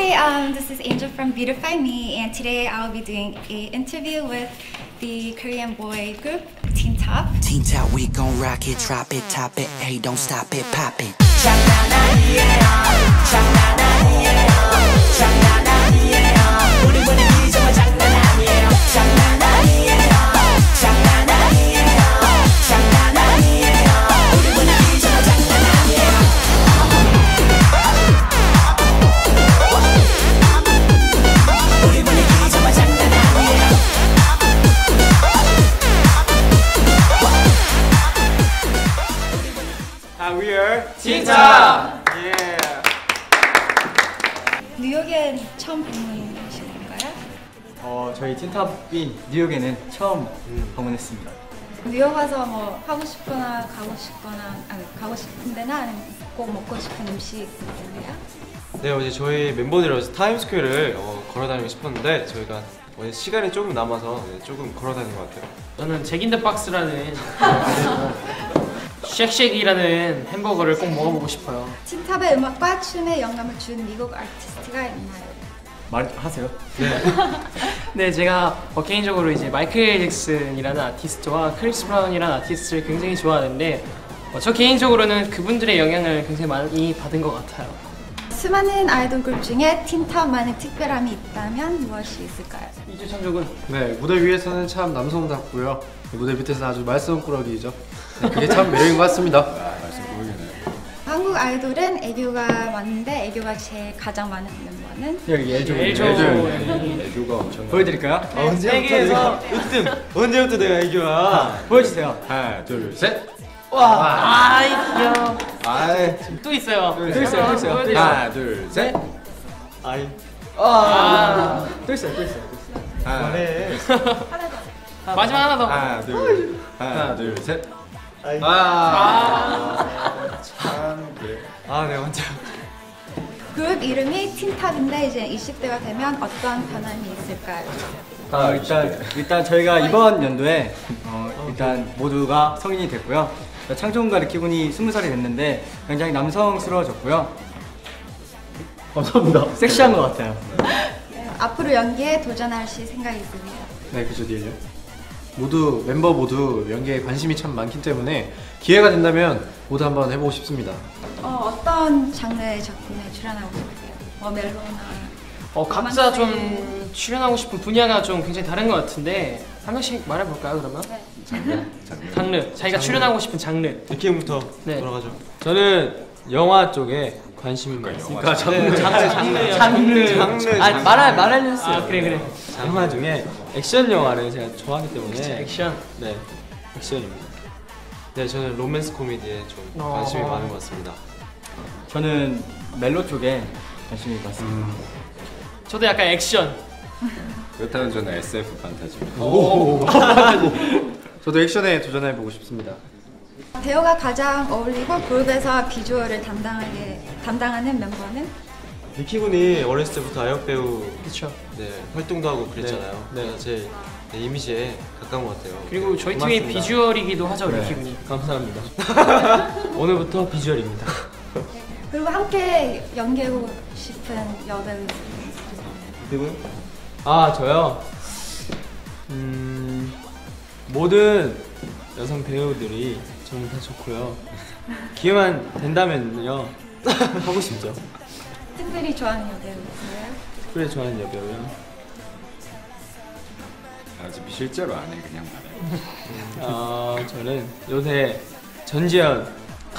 Hi, this is Angel from Beautify Me, and today I'll be doing an interview with the Korean boy group Teen Top. Teen Top, we gon' rock it, drop it, top it, hey, don't stop it, pop it. 장난 아니에요, 장난 아니에요, 장난 아니에요. 우리 분위기 정말 장난 아니에요, 장난 아니에요, 장난 아니에요, 장난 아니에요. 우리 분위기 정말 장난 아니에요. 우리 분위기 정말 장난 아니에요. We are Teen Top! Yeah. 뉴욕에 처음 방문하신 건가요? 저희 틴탑이 뉴욕에는 처음 방문했습니다. 뉴욕 와서 뭐 하고 싶거나 가고 싶은 데나 아니면 꼭 먹고 싶은 음식 있으세요? 네, 어제 저희 멤버들이 타임스퀘어를 걸어다니고 싶었는데 저희가 오늘 시간이 조금 남아서 조금 걸어다닌 것 같아요. 저는 잭인더박스라는 쉑쉑이라는 햄버거를 꼭 먹어보고 싶어요. 틴탑의 음악과 춤에 영감을 준 미국 아티스트가 있나요? 말하세요. 네, 제가 개인적으로 이제 마이클 잭슨이라는 아티스트와 크리스 브라운이라는 아티스트를 굉장히 좋아하는데 저 개인적으로는 그분들의 영향을 굉장히 많이 받은 것 같아요. 수많은 아이돌 그룹 중에 틴탑만의 특별함이 있다면 무엇이 있을까요? 이주 창조군. 네, 무대 위에서는 참 남성답고요. 무대 밑에서는 아주 말썽꾸러기죠. 네, 그게 참 매력인 것 같습니다. 한국 아이돌은 애교가 많은데 애교가 제일 가장 많은 멤버는? 여기 애교가 엄청 보여드릴까요? 세계에서 1등! 언제부터 내가 애교야? 보여주세요. 하나, 둘, 셋. 와, 아이 귀여워. 아이, 또 있어요. 또 있어요. 하나, 둘, 셋. 아이. 또 있어요. 하나, 마지막 하나 더. 하나, 둘, 셋. 참 그래. 네, 먼저. 그룹 이름이 틴탑인데 이제 20대가 되면 어떤 변함이 있을까요? 일단 저희가 이번 연도에 일단 모두가 성인이 됐고요. 창조군과 키군이 20살이 됐는데 굉장히 남성스러워졌고요. 감사합니다. 섹시한 것 같아요. 네, 앞으로 연기에 도전하실 생각이 있으세요? 네, 그죠, 딜요. 멤버 모두 연기에 관심이 참 많기 때문에 기회가 된다면 모두 한번 해보고 싶습니다. 어떤 장르의 작품에 출연하고 싶으세요? 뭐 멜로나? 각자 좀 출연하고 싶은 분야가 좀 굉장히 다른 것 같은데 한 명씩 말해볼까요 그러면? 네. 장르. 자기가 출연하고 싶은 장르. 느낌부터 네. 돌아가죠. 저는 영화 쪽에 관심이 많습니다. 장르. 말해주세요. 그래. 영화 중에 액션 영화를 제가 좋아하기 때문에 액션. 네, 액션입니다. 네, 저는 로맨스 코미디에 좀 관심이 많은 것 같습니다. 저는 멜로 쪽에 관심이 많습니다. 저도 약간 액션. 그렇다면 저는 SF 판타지. 저도 액션에 도전해보고 싶습니다. 배우가 가장 어울리고 그룹에서 비주얼을 담당하는 멤버는? 미키 군이 어렸을 때부터 아역 배우 그렇죠. 네, 활동도 하고 그랬잖아요. 네. 그래서 제 이미지에 가까운 것 같아요. 그리고 저희 팀의 고맙습니다. 비주얼이기도 하죠, 우리 기분이. 감사합니다. 오늘부터 비주얼입니다. 그리고 함께 연기하고 싶은 여배우 누구요? 저요? 모든 여성 배우들이 저는 다 좋고요. 기회만 된다면요 하고 싶죠. 팬들이 좋아하는 여배우 있어요? 그래, 좋아하는 여배우요. 어차피 실제로 안 해, 그냥 말해. 저는 요새 전지현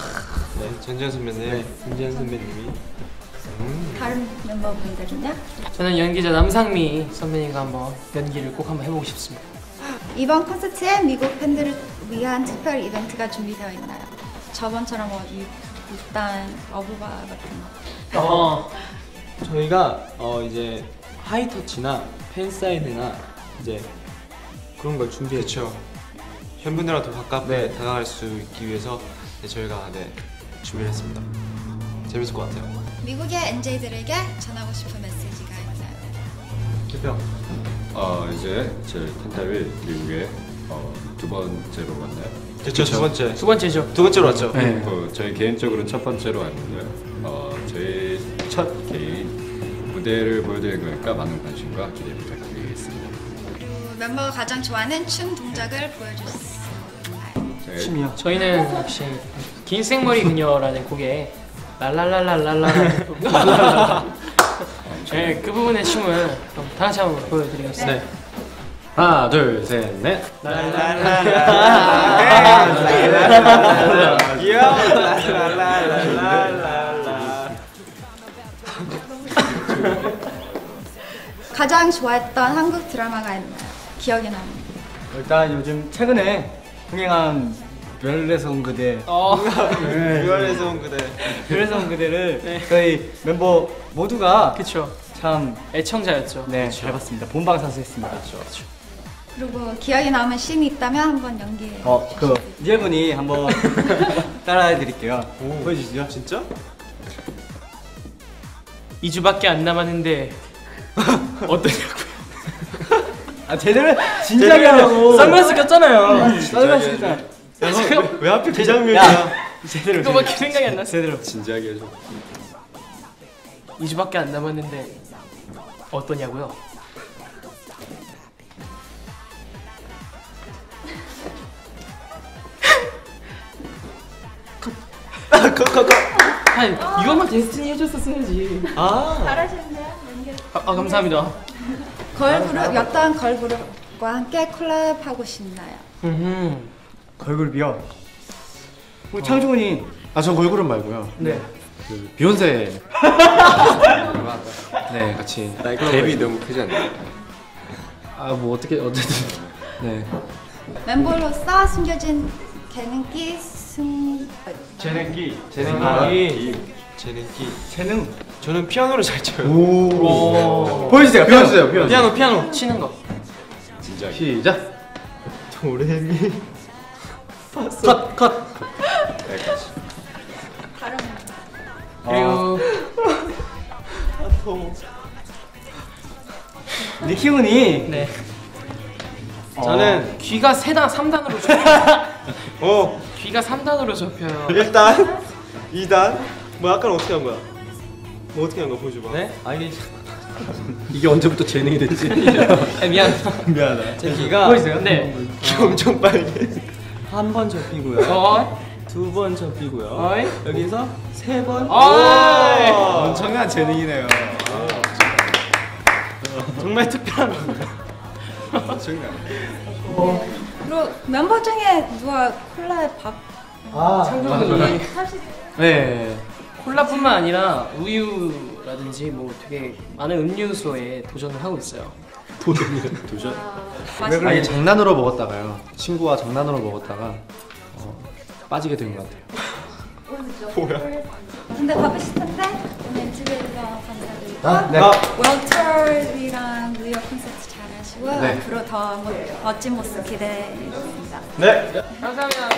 선배님, 전지현 선배님이 다른 멤버분들은요? 저는 연기자 남상미 선배님과 한번 연기를 꼭 한번 해보고 싶습니다. 이번 콘서트에 미국 팬들을 위한 특별 이벤트가 준비되어 있나요? 저번처럼 뭐 일단 어부바 같은 거. 저희가 이제 하이터치나 팬사인회나 이제 그런 걸 준비했죠. 팬분들과 더 가깝게 다가갈 수 있기 위해서 저희가 준비를 했습니다. 재밌을 것 같아요. 미국의 NJ들에게 전하고 싶은 메시지가 있나요? 대표. 이제 제 틴탑이 미국에 두 번째로 왔나요? 그렇죠, 두 번째죠. 두 번째로 왔죠. 저희 개인적으로는 첫 번째로 왔는데요. 저희 첫 개인 무대를 보여드릴 거니까 많은 관심과 기대 부탁드리겠습니다. 그리고 멤버가 가장 좋아하는 춤 동작을 보여줄 수 있어요. 춤이요. 저희는 역시 긴 생머리 그녀라는 곡에 랄랄랄랄랄라 네, 그 부분의 춤을 그럼 다 같이 한번 보여드리겠습니다. 네. 하나, 둘, 셋, 넷. 가장 좋아했던 한국 드라마가 있나요? 기억에 남는. 일단 요즘 최근에 흥행한 별에서 온 그대. 별에서 온 그대. 별에서 온 그대를 저희 멤버 모두가 그쵸. 참 애청자였죠. 네, 잘 봤습니다. 본방사수했습니다. 그렇죠. 그리고 기억에 남은 씬이 있다면 한번 연기해. 그 니엘분이 한번 따라해 드릴게요. 보여주시죠. 진짜? 2주밖에 안 남았는데 어떠냐고요? 아 제대로 진지하게 하라고. 선글라스 꼈잖아요. 선글라스 꼈잖아. 왜 하필 그 장면이야? 제대로. 그거밖에 생각이 안 났어. 제대로. 진지하게 해줘. 2주밖에 안 남았는데 어떠냐고요? 아니 이것만 데스티니 해줬었어야지. 잘하시는데요? 연기. 감사합니다. 걸그룹 어떤 걸그룹과 함께 콜라보하고 싶나요? 걸그룹이요. 우리 창중훈이 아, 저 걸그룹 말고요. 네. 그 비욘세. 네, 같이. 갭이 너무 크지 않나요? 아, 뭐 어쨌든. 네. 멤버로서 숨겨진 재능기 재능기. 재능기. 재능. 저는 피아노를 잘 쳐요. 오. 보여주세요. 피아노. 피아노 치는 거. 진지하게. 시작. 도레미. 컷. 여기까지. 그리고 니키훈이 네. 저는 귀가 3단으로 접혀요. 귀가 3단으로 접혀요. 1단, 2단. 뭐 아까는 어떻게 한 거야? 뭐 어떻게 한 거야? 보여줘봐. 네? 아니 이게 언제부터 재능이 됐지? 미안하다. 제 귀가 보이세요? 네. 귀 엄청 빨개. 한 번 접히고요. 두 번 접히고요. 어이. 여기서 세 번. 어이. 엄청난 재능이네요. 정말 특별한 겁니다. 그리고 멤버 중에 누가 콜라에 창조분이 네. 콜라뿐만 아니라 우유라든지 뭐 되게 많은 음료수에 도전을 하고 있어요. 도전? 아, 이게 장난으로 먹었다가요. 친구와 장난으로 먹었다가 빠지게 된 것 같아요. 근데 바쁘실 텐데 오늘 집에서 감사드리고 네. 월터랑 뉴욕 콘서트 잘하시고요. 네. 앞으로 더 멋진 모습 기대해보겠습니다. 네. 감사합니다.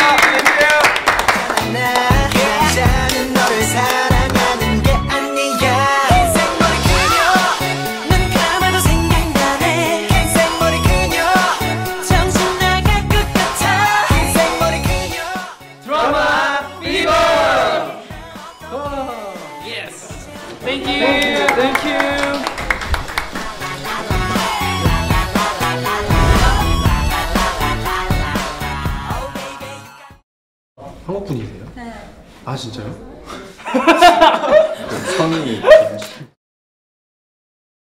나는 너를 사랑하는 게 아니야. 흰 생머리 그녀 눈 감아도 생각나네. 흰 생머리 그녀 정신 나갈 것 같아. 흰 생머리 그녀 드라마 비버. 예스. Thank you. Thank you. 한국 분이세요? 네. 아, 진짜요?